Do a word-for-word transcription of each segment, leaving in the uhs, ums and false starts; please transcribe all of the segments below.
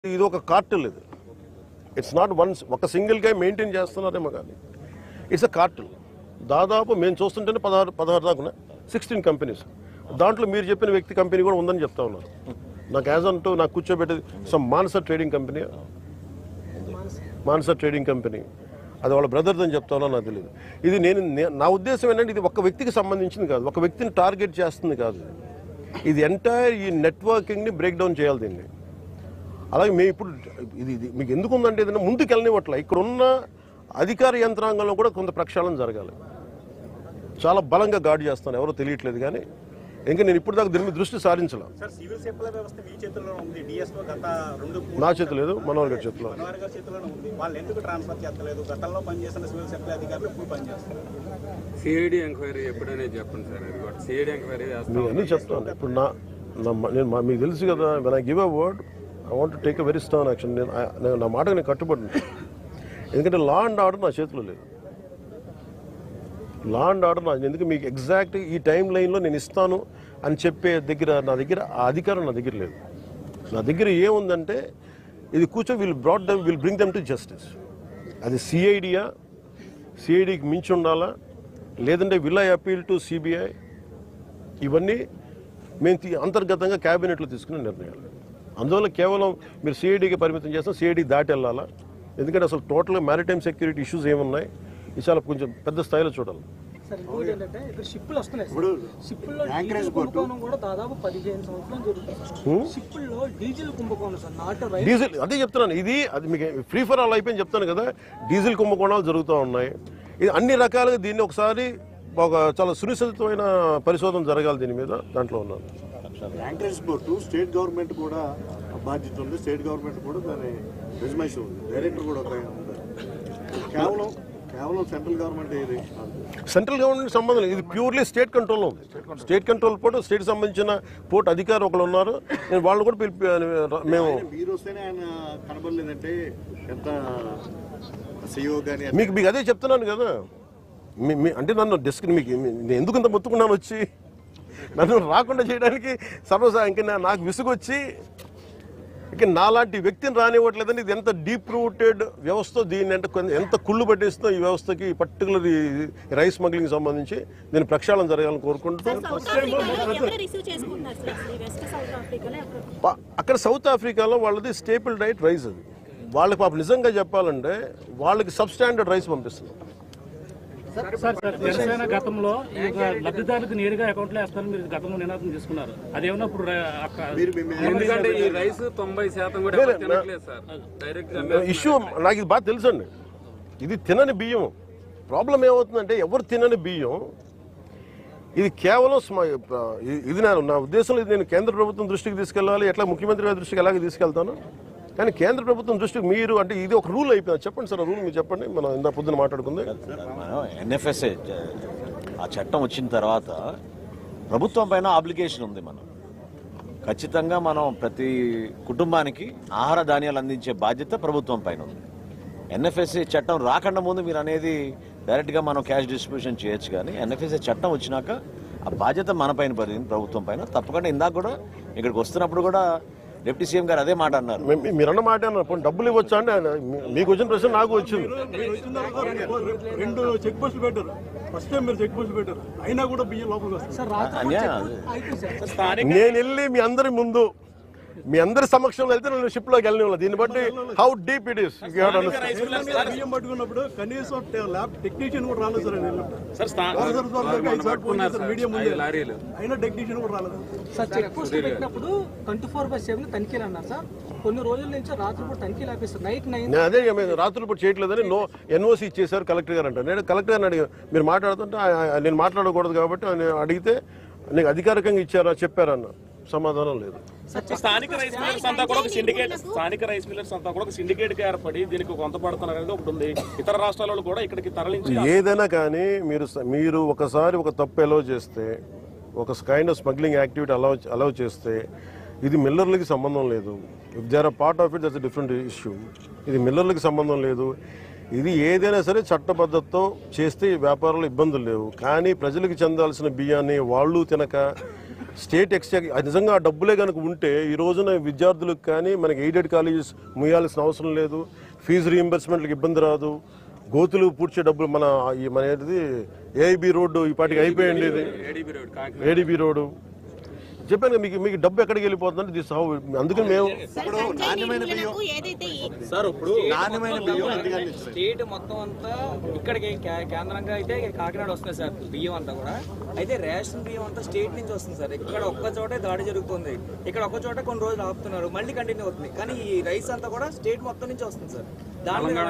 ఇది ఒక కార్టెల్ ఇది. ఇట్స్ నాట్ వన్స్ ఒక సింగిల్గా మెయింటైన్ చేస్తున్నారేమో కానీ ఇట్స్ అ కార్టెల్. దాదాపు మేము చూస్తుంటేనే పదహారు పదహారు దాకా సిక్స్టీన్ కంపెనీస్. దాంట్లో మీరు చెప్పిన వ్యక్తి కంపెనీ కూడా ఉందని చెప్తా ఉన్నారు. నాకు యాజ్ అంటూ నాకు కూర్చోబెట్టేది some Manasa trading company Manasa trading company అది వాళ్ళ బ్రదర్ది అని చెప్తా ఉన్నా నాకు తెలియదు. ఇది నేను నా ఉద్దేశం ఏంటంటే ఇది ఒక వ్యక్తికి సంబంధించింది కాదు, ఒక వ్యక్తిని టార్గెట్ చేస్తుంది కాదు. ఇది ఎంటైర్ ఈ నెట్వర్కింగ్ని బ్రేక్ డౌన్ చేయాలి దీన్ని. అలాగే మేము ఇప్పుడు ఇది ఇది మీకు ఎందుకు ఉందంటే ఏదైనా ముందుకు వెళ్ళనివ్వట్ల. ఇక్కడ ఉన్న అధికార యంత్రాంగంలో కూడా కొంత ప్రక్షాళన జరగాలి. చాలా బలంగా గార్డు చేస్తాను, ఎవరో తెలియట్లేదు కానీ ఇంకా నేను ఇప్పుడు దాకా దీని మీద దృష్టి సారించాల. నా చేతి లేదు, మనోహర్ గారి చేతిలో. అన్నీ చెప్తాను. ఇప్పుడు నా నేను మీకు తెలుసు కదా, when I give a word I want to take a very strong action. నేను నా మాటకు నేను కట్టుబడి, ఎందుకంటే లా అండ్ ఆర్డర్ నా చేతిలో లేదు. లా అండ్ ఆర్డర్ నా ఎందుకు మీకు ఎగ్జాక్ట్ ఈ టైం లైన్లో నేను ఇస్తాను అని చెప్పే దగ్గర నా దగ్గర ఆ అధికారం నా దగ్గర లేదు. నా దగ్గర ఏముందంటే ఇది కూర్చో will brought them will bring them to justice. అది సిఐడియా, సిఐడికి మించి ఉండాలా, లేదంటే will I appeal to CBI, ఇవన్నీ మేము అంతర్గతంగా క్యాబినెట్లో తీసుకునే నిర్ణయాలు. అందువల్ల కేవలం మీరు సిఐడికి పరిమితం చేస్తాం, సిఐడి దాటి వెళ్ళాలా. ఎందుకంటే అసలు టోటల్గా మ్యారిటైమ్ సెక్యూరిటీ ఇష్యూస్ ఏమున్నాయి ఇది చాలా కొంచెం పెద్ద స్థాయిలో చూడాలి. డీజిల్ అదే చెప్తున్నాను, ఇది అది మీకు ఫ్రీ ఫర్ ఆల్ అయిపోయింది చెప్తాను కదా. డీజిల్ కుంభకోణాలు జరుగుతూ ఉన్నాయి. ఇది అన్ని రకాలుగా దీన్ని ఒకసారి ఒక చాలా సునిశ్చితమైన పరిశోధన జరగాలి దీని మీద. దాంట్లో ఉన్నాను. యాంకరేజ్ బోర్డు స్టేట్ గవర్నమెంట్ కూడా బాధ్యత ఉంది. స్టేట్ గవర్నమెంట్ కూడా దాని రెజ్యుమేషన్ ఉంది, డైరెక్టర్ కూడా కేవలం కేవలం సెంట్రల్ గవర్నమెంట్ ఏది సెంట్రల్ గవర్నమెంట్ సంబంధం లేదు. ఇది ప్యూర్లీ స్టేట్ కంట్రోల్లో ఉంది. స్టేట్ కంట్రోల్ పోర్ట్ స్టేట్ సంబంధించిన పోర్ట్ అధికారులు ఒకళ్ళు ఉన్నారు. నేను వాళ్ళు కూడా పిలిపి మేము మీరు వస్తేనే ఆయన కనబడలేదంటే ఎంత సిఇఓ కానీ మీకు మీకు అదే చెప్తున్నాను కదా. మీ అంటే నన్ను డెస్క్ మీకు నేను ఎందుకు ఇంత మొత్తుకున్నాను వచ్చి నన్ను రాకుండా చేయడానికి సర్వసా ఇంకా నాకు విసుగొచ్చి ఇక నాలాంటి వ్యక్తిని రానివ్వట్లేదని ఇది ఎంత డీప్ రూటెడ్ వ్యవస్థ, దీన్ని అంటే ఎంత కుళ్ళు పట్టేస్తుందో ఈ వ్యవస్థకి, పర్టికులర్ ఈ రైస్ స్మగ్లింగ్ సంబంధించి దీని ప్రక్షాళన జరగాలని కోరుకుంటూ. అక్కడ సౌత్ ఆఫ్రికాలో వాళ్ళది స్టేపుల్ డైట్ రైస్. అది వాళ్ళకి పాప నిజంగా చెప్పాలంటే వాళ్ళకి సబ్ స్టాండర్డ్ రైస్ పంపిస్తుంది. జనసేన గతంలో లబ్ధిదారులకు నేరుగా అకౌంట్లో వేస్తారని మీరు గతంలో నినాదం తీసుకున్నారు. అదేమన్నా ఇప్పుడు ఇష్యూ నాకు ఇది బాగా తెలుసు అండి. ఇది తినని బియ్యం. ప్రాబ్లం ఏమవుతుందంటే ఎవరు తినని బియ్యం ఇది కేవలం ఇది నా నా ఉద్దేశంలో ఇది నేను కేంద్ర ప్రభుత్వం దృష్టికి తీసుకెళ్ళాలి. ఎట్లా ముఖ్యమంత్రి గారి దృష్టికి ఎలాగే తీసుకెళ్తాను, కానీ కేంద్ర ప్రభుత్వం దృష్టికి మీరు అంటే ఇది ఒక రూల్ అయిపోయింది. చెప్పండి సార్, ఆ రూల్ మీరు చెప్పండి. మనం ఇందా పొద్దున మాట్లాడుకుంది ఎన్ఎఫ్ఎస్ఏ ఆ చట్టం వచ్చిన తర్వాత ప్రభుత్వం పైన ఆబ్లిగేషన్ ఉంది. మనం ఖచ్చితంగా మనం ప్రతి కుటుంబానికి ఆహార ధాన్యాలు అందించే బాధ్యత ప్రభుత్వం పైన ఉంది. ఎన్ఎఫ్ఎస్ఏ చట్టం రాకుండా ముందు మీరు అనేది డైరెక్ట్గా మనం క్యాష్ డిస్ట్రిబ్యూషన్ చేయొచ్చు, కానీ ఎన్ఎఫ్ఎస్ఏ చట్టం వచ్చినాక ఆ బాధ్యత మన పైన పడింది, ప్రభుత్వం పైన. తప్పకుండా ఇందాక కూడా ఇక్కడికి వస్తున్నప్పుడు కూడా డిప్యూటీ సీఎం గారు అదే మాట అన్నారు. మీరన్న మాట అన్నారు, డబ్బులు ఇవ్వచ్చా అంటే మీకు వచ్చిన ప్రశ్న నాకు వచ్చింది. రెండు చెక్ పోస్టులు పెట్టారు, ఫస్ట్ టైం మీరు చెక్ పోస్టులు పెట్టారు, అయినా కూడా బియ్యం లోపలికి వస్తుంది. నేను వెళ్ళి మీ అందరి ముందు మీ అందరి సమక్షంలో వెళ్తే నేను షిప్ లోకి వెళ్ళిన దీన్ని బట్టి హౌ డీప్ ఇట్ ఈస్. బియ్యం పట్టుకున్నప్పుడు కనీసం ల్యాబ్ టెక్నీషియన్ కూడా రాలేదు సార్. మీడియం అయినా టెక్నీషియన్ కూడా రాలేదు సార్. చెక్ పోస్ట్ పెట్టినప్పుడు ట్వంటీ ఫోర్ బై సెవెన్ తనిఖీలు అన్నారు సార్. కొన్ని రోజుల నుంచి రాత్రిపూట తనిఖీలు ఆపేస్తారు. నైట్ నైన్ అదే రాత్రిపూట చేయట్లేదని నో ఎన్ఓసి ఇచ్చేసారు కలెక్టర్ గారు అంటారు. నేను కలెక్టర్ గారిని అడిగా, మీరు మాట్లాడుతుంటే నేను మాట్లాడకూడదు కాబట్టి అడిగితే నీకు అధికారికంగా ఇచ్చారా చెప్పారా అన్న సమాధానం లేదు. స్థానిక రైస్ మిల్లర్స్ అంతా కూడా ఒక సిండికేట్ స్థానిక రైస్ మిల్లర్స్ అంతా కూడా ఒక సిండికేట్ గా ఏర్పడి దీనికి కొంత పడుతున్నారు అనేది ఒకటి ఉంది. ఇతర రాష్ట్రాలలో కూడా ఇక్కడికి తరలించి ఏదైనా కానీ మీరు మీరు ఒకసారి ఒక తప్పు అలౌ చేస్తే, ఒక kind of smuggling activity allow allow చేస్తే ఇది మిల్లర్లకి సంబంధం లేదు. If they are part of it that's a different issue. ఇది మిల్లర్లకి సంబంధం లేదు. ఇది ఏదైనా సరే చట్టబద్ధతతో చేస్తే వ్యాపారంలో ఇబ్బందులు లేవు. కానీ ప్రజలకు చెందాల్సిన బియ్యాన్ని వాళ్ళు తినక స్టేట్ ఎక్స్చేంజ్ నిజంగా ఆ డబ్బులే కనుక ఉంటే ఈ రోజున విద్యార్థులకు కానీ మనకి ఎయిడెడ్ కాలేజెస్ ముయ్యాల్సిన అవసరం లేదు, ఫీజు రీయింబర్స్మెంట్లకు ఇబ్బంది రాదు, గోతులు పూడ్చే డబ్బులు మన ఈ మన ఏంటిది ఏఐబి రోడ్డు ఈ పాటికి అయిపోయింది, ఇది ఏడీబీ రోడ్డు చెప్పాను మీకు మీకు డబ్బు ఎక్కడికి వెళ్ళిపోతుందంటే దిస్ హౌ. అందుకని మేము సార్ ఇప్పుడు నాణ్యమైన బియ్యం ఎందుకని స్టేట్ మొత్తం అంతా ఇక్కడికి కే- కేంద్రంగా అయితే కాకినాడ వస్తుంది సార్ బియ్యం అంతా కూడా. అయితే రేషన్ బియ్యం అంతా స్టేట్ నుంచి వస్తుంది సార్. ఇక్కడ ఒక్క చోటే దాడి జరుగుతుంది, ఇక్కడ ఒక్క చోట కొన్ని రోజులు ఆపుతున్నారు, మళ్ళీ కంటిన్యూ అవుతుంది. కానీ ఈ రైస్ అంతా కూడా స్టేట్ మొత్తం నుంచి వస్తుంది సార్. దాని మీద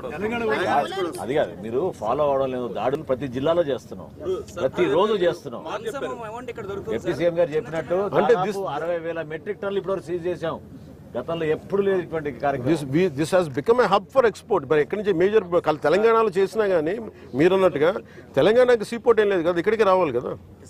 అది కాదు మీరు ఫాలో అవడం లేదు. దాడులు ప్రతి జిల్లాలో చేస్తున్నాం, ప్రతి రోజు చేస్తున్నాం. మాక్సిమం అమౌంట్ ఇక్కడ దొరుకుతుంది డిప్యూటీ సీఎం గారు చెప్పినట్టు అంటే అరవై వేల మెట్రిక్ టన్నులు ఇప్పుడు సీజ్ చేశాం. గతంలో ఎప్పుడు లేదు ఇటువంటి కార్యక్రమం. This this has become a hub for export. మరి ఎక్కడి నుంచి మేజర్ తెలంగాణలో చేసినా కానీ మీరు అన్నట్టుగా తెలంగాణకి సీపోర్ట్ ఏం లేదు కదా, ఇక్కడికి రావాలి కదా.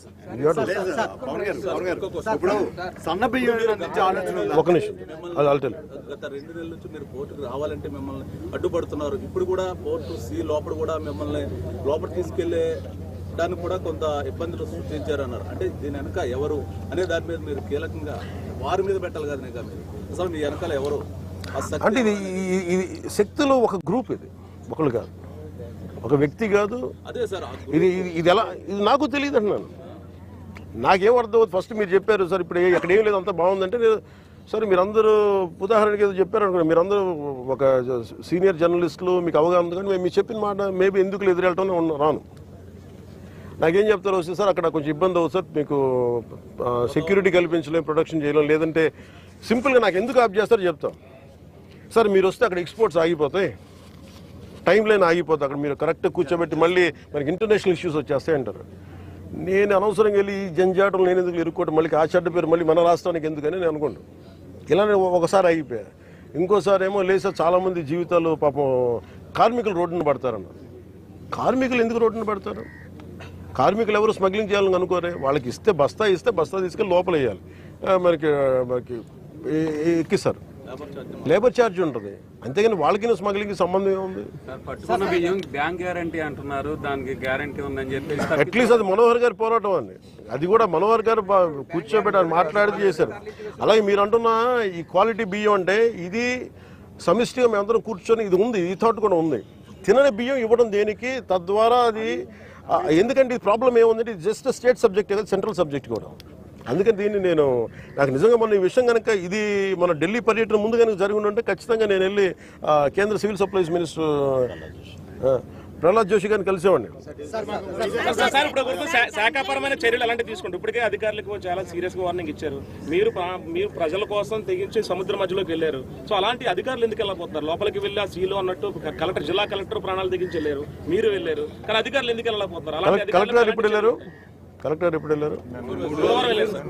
పవన్ గారు పవన్ గారు ఇప్పుడు సన్న బియ్యం అందించే ఆలోచన ఉందా? ఒక నిమిషం అది అల్టల్ గత రెండు నెలల నుంచి మీరు పోర్టుకు రావాలంటే మిమ్మల్ని అడ్డుపడుతున్నారు. ఇప్పుడు కూడా పోర్టు సి లోపల కూడా మిమ్మల్ని లోపల తీసుకెళ్లే దానికి కూడా కొంత ఇబ్బందులు సృష్టించారన్నారు. అంటే దీని వెనక ఎవరు అనే దాని మీద మీరు కీలకంగా వారి మీద పెట్టాలి కదా నిఘా మీరు. అసలు మీ వెనకాల ఎవరు ఆ శక్తి? అంటే ఇది ఈ- ఇది శక్తిలో ఒక గ్రూప్, ఇది ఒకళ్ళు కాదు, ఒక వ్యక్తి కాదు. అదే సార్ ఆ ఇది ఇది- ఇది ఎలా ఇది నాకు తెలియదు అంటున్నాను. నాకేం అర్థం అవుతుంది ఫస్ట్ మీరు చెప్పారు సార్ ఇప్పుడు ఏ- అక్కడ ఏం లేదు అంతా బాగుందంటే నేను సరే మీరందరూ ఉదాహరణకి ఏదో చెప్పారు అనుకోండి, మీరందరూ ఒక సీనియర్ జర్నలిస్టులు మీకు అవగాహన ఉంది, కానీ మేము మీరు చెప్పిన మాట మేబీ ఎందుకు ఎదురెళ్ళటం ఉన్న రాను. నాకేం చెప్తారు వస్తే సార్ అక్కడ కొంచెం ఇబ్బంది అవుతుంది సార్, మీకు సెక్యూరిటీ కల్పించలేం, ప్రొడక్షన్ చేయలేం, లేదంటే సింపుల్గా నాకు ఎందుకు ఆప్ చేస్తారో చెప్తాం. సార్ మీరు వస్తే అక్కడ ఎక్స్పోర్ట్స్ ఆగిపోతాయి, టైం లైన్ ఆగిపోతుంది, అక్కడ మీరు కరెక్ట్గా కూర్చోబెట్టి మళ్ళీ మనకి ఇంటర్నేషనల్ ఇష్యూస్ వచ్చేస్తాయి అంటారు. నేను అనవసరంగా వెళ్ళి ఈ జంజాటం నేను ఎందుకు ఎరుక్కోవడం, మళ్ళీ ఆ చెడ్డ పేరు మళ్ళీ మన రాష్ట్రానికి ఎందుకని నేను అనుకోండి. ఇలానే ఒకసారి అయిపోయా, ఇంకోసారి ఏమో లేదు చాలామంది జీవితాలు పాపం కార్మికులు రోడ్డున పడతారన్న. కార్మికులు ఎందుకు రోడ్డున పడతారు? కార్మికులు ఎవరు స్మగ్లింగ్ చేయాలని అనుకోరే, వాళ్ళకి ఇస్తే బస్తా ఇస్తే బస్తా తీసుకెళ్ళి లోపల వేయాలి, మనకి మనకి ఎక్కిస్తారు, లేబర్ ఛార్జ్ ఉంటుంది, అంతేగాని వాళ్ళకి స్మగ్లింగ్కి సంబంధం ఏముంది? పట్టుకున్న బియ్యం బ్యాంక్ గ్యారంటీ అంటున్నారు, దానికి గ్యారంటీ ఉందని చెప్పి అట్లీస్ట్ అది మనోహర్ గారి పోరాటం అండి, అది కూడా మనోహర్ గారు కూర్చోబెట్టారు మాట్లాడి చేశారు. అలాగే మీరు అంటున్న ఈ క్వాలిటీ బియ్యం అంటే ఇది సమిష్టిగా మేమందరం కూర్చొని ఇది ఉంది, ఈ థాట్ కూడా ఉంది. తినని బియ్యం ఇవ్వడం దేనికి, తద్వారా అది ఎందుకంటే ఈ ప్రాబ్లం ఏముందంటే ఇది జస్ట్ స్టేట్ సబ్జెక్ట్ కదా, సెంట్రల్ సబ్జెక్ట్ కూడా. అందుకని దీన్ని నేను నాకు నిజంగా మన ఈ విషయం కనుక ఇది మన ఢిల్లీ పర్యటన ముందు కనుక జరిగి ఉంటే ఖచ్చితంగా నేను వెళ్ళి కేంద్ర civil supplies minister Prahlad Joshi గారిని కలిసేవాడిని. సార్ ఇప్పుడు వరకు శా- శాఖాపరమైన చర్యలు అలాంటివి తీసుకుంటారు. ఇప్పటికే అధికారులకు చాలా సీరియస్ గా వార్నింగ్ ఇచ్చారు. మీరు ప్రా- మీరు ప్రజల కోసం తెగించి సముద్ర మధ్యలోకి వెళ్ళారు. సో అలాంటి అధికారులు ఎందుకు వెళ్ళకపోతున్నారు? లోపలికి వెళ్ళి ఆ సీలో అన్నట్టు కలెక్టర్ జిల్లా కలెక్టర్ ప్రాణాలు తెగించి వెళ్ళారు, మీరు వెళ్ళారు, కానీ అధికారులు ఎందుకు వెళ్ళకపోతున్నారు? అలాంటి కలెక్టర్ ఎప్పుడు వెళ్ళారు? కలెక్టర్ ఎప్పుడు వెళ్ళారు? బుధవారం వెళ్ళారు సార్.